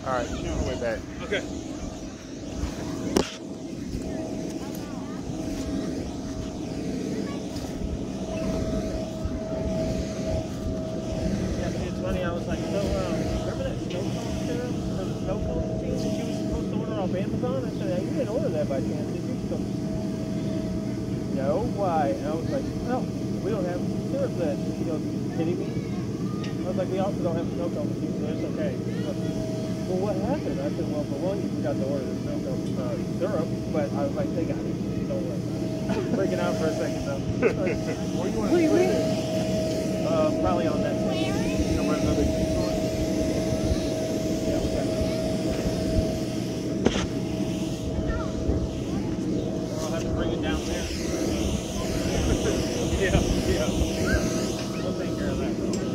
All right, she's on the way back. Okay. It's funny, I was like, so, remember that snow cone syrup for the snow cone machine that you were supposed to order off Amazon? I said, you didn't order that by chance, did you? She goes, no, why? And I was like, oh, we don't have syrup then. She goes, kidding me? I was like, we also don't have a snow cone machine, so it's okay. She goes, well, what happened? I said, well, for one, you forgot to order the snow cone syrup, but I was like, they got it. Don't worry about it. Freaking out for a second, though. Where you want to Wait. Probably on that side. You know, run another key on? Yeah, we got it. I'll have to bring it down there. Yeah. We'll take care of that.